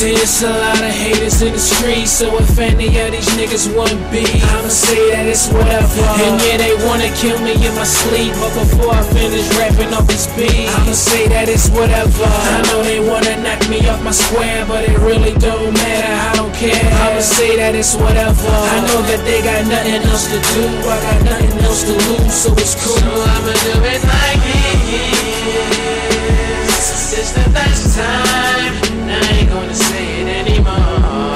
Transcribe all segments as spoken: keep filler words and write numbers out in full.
See, it's a lot of haters in the streets, so if any of these niggas want beef, I'ma say that it's whatever. And yeah, they wanna kill me in my sleep, but before I finish rapping off this beat, I'ma say that it's whatever. I know they wanna knock me off my square, but it really don't matter, I don't care. I'ma say that it's whatever. I know that they got nothing else to do, I got nothing else to lose, so it's cool. So I'ma do it like this. It's the last time, I ain't gonna say it anymore.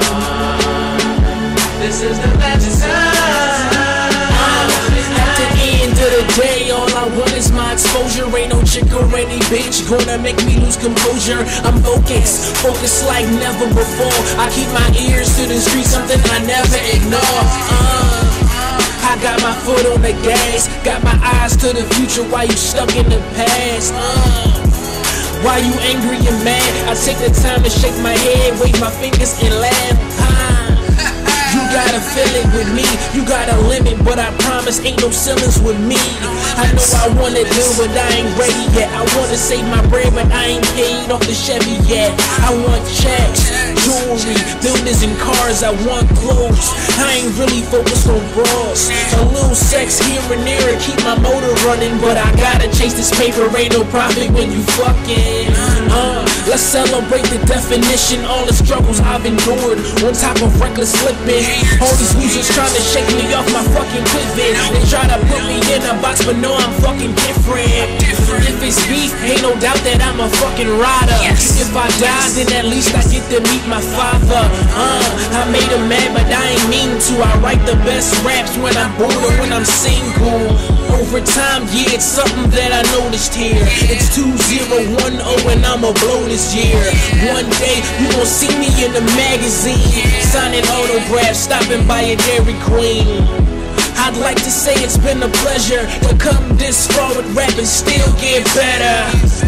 This is the last time. At the end of the day, all I want is my exposure. Ain't no chick or any bitch gonna make me lose composure. I'm focused, focused like never before. I keep my ears to the street, something I never ignore. uh, I got my foot on the gas, got my eyes to the future while you stuck in the past. uh, Why you angry and mad? I take the time to shake my head, wave my fingers and laugh. ah. You gotta feel it with me, you got a limit, but I promise ain't no ceilings with me. I know I wanna do, but I ain't ready yet. I wanna save my bread, but I ain't paid off the Chevy yet. I want checks, jewelry, buildings and cars, I want clothes. I ain't really focused on bras. A little sex here and there and keep my motor running, but I gotta chase this paper, ain't no profit when you fucking. Uh, let's celebrate the definition, all the struggles I've endured, on top of reckless slipping. All these losers trying to shake me off my fucking pivot. They try to put me in a box, but no, I'm fucking different. If it's beef, ain't no doubt that I'm a fucking rider. If I die, then at least I get to meet my father. Uh, I made him mad, but I ain't mean to. I write the best raps when I'm bored or when I'm single. Over time, yeah, it's something that I noticed here. It's two zero one oh and I'ma blow this year. One day, you gon' see me in the magazine, signing autographs, stopping by a Dairy Queen. I'd like to say it's been a pleasure to come this far with rap and still get better.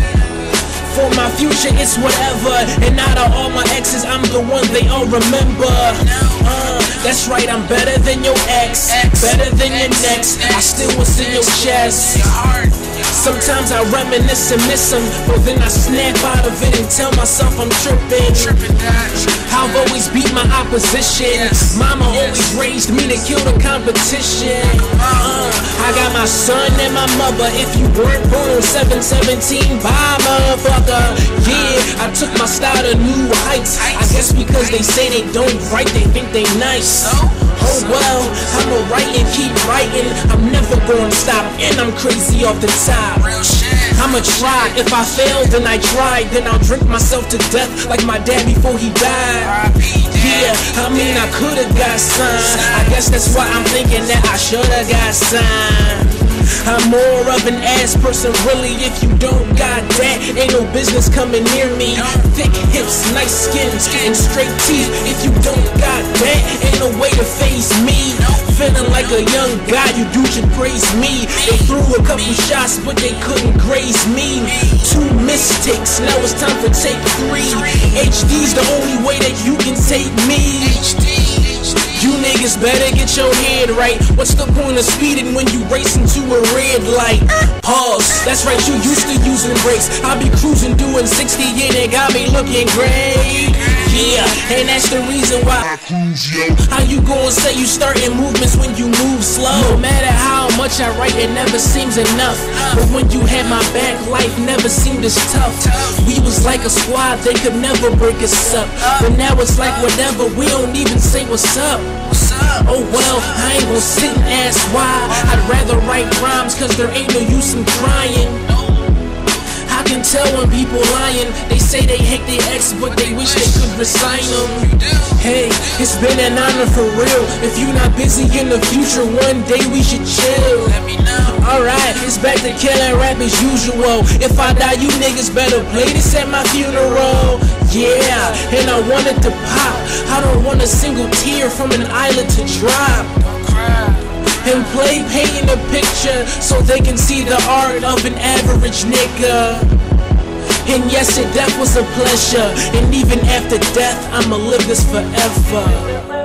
For my future, it's whatever. And out of all my exes, I'm the one they all remember. Uh, that's right, I'm better than your ex, better than your next. I still was in your chest. Sometimes I reminisce and miss them, but then I snap out of it and tell myself I'm tripping. I've always beat my opposition. Mama always raised me to kill the competition. uh, I got my son and my mother. If you weren't born seven seventeen, bye motherfucker. Yeah, I took my style to new heights. I guess because they say they don't write, they think they nice. Oh well, I'ma write and keep writing. I'm never gonna stop, and I'm crazy off the top. I'ma try, if I fail then I tried. Then I'll drink myself to death like my dad before he died. Yeah, I mean I could've got signed. I guess that's why I'm thinking that I should've got signed. I'm more of an ass person, really. If you don't got that, ain't no business coming near me. Thick hips, nice skin, and straight teeth. If you don't got that, ain't no way to face me. Feeling like a young guy, you dudes should praise me. They threw a couple shots, but they couldn't graze me. Two mistakes, now it's time for take three. H D's the only way that you can take me. You niggas better get your head right. What's the point of speeding when you race into a red light? Pause, that's right, you used to using brakes. I be cruising doing sixty and it got me looking great. Yeah, and that's the reason why I cruise, yo. How you gon' say you starting movements when you move slow? No matter how much I write, it never seems enough. But when you had my back, life never seemed as tough. We was like a squad, they could never break us up. But now it's like whatever, we don't even say what's up. Oh well, I ain't gon' sit and ask why. I'd rather write rhymes cause there ain't no use in trying. I can tell when people lying. They say they hate their ex, but they wish they could resign them. Hey, it's been an honor for real. If you not busy in the future, one day we should chill. Let me know. Alright, it's back to killing rap as usual. If I die, you niggas better play this at my funeral. Yeah, and I want it to pop. I don't want a single tear from an eyelid to drop. And play painting a picture so they can see the art of an average nigga. And yes, your death was a pleasure. And even after death, I'ma live this forever.